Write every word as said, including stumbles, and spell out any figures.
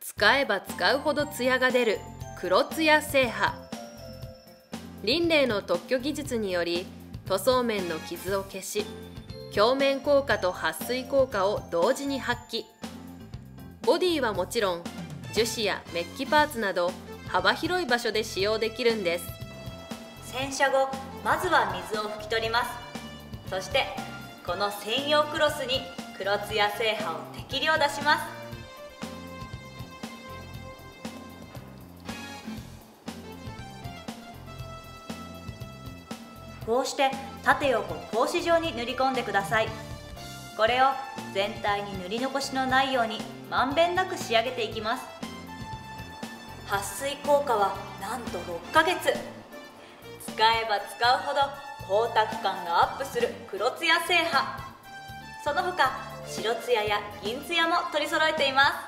使えば使うほどツヤが出る黒ツヤ製覇。リンレイの特許技術により塗装面の傷を消し、鏡面効果と撥水効果を同時に発揮。ボディはもちろん樹脂やメッキパーツなど幅広い場所で使用できるんです。 洗車後、まずは水を拭き取ります。そしてこの専用クロスに黒ツヤ製覇を適量出します。こうして縦横格子状に塗り込んでください。これを全体に塗り残しのないようにまんべんなく仕上げていきます。撥水効果はなんとろっかげつ。使えば使うほど光沢感がアップする黒ツヤ製覇。その他白ツヤや銀ツヤも取り揃えています。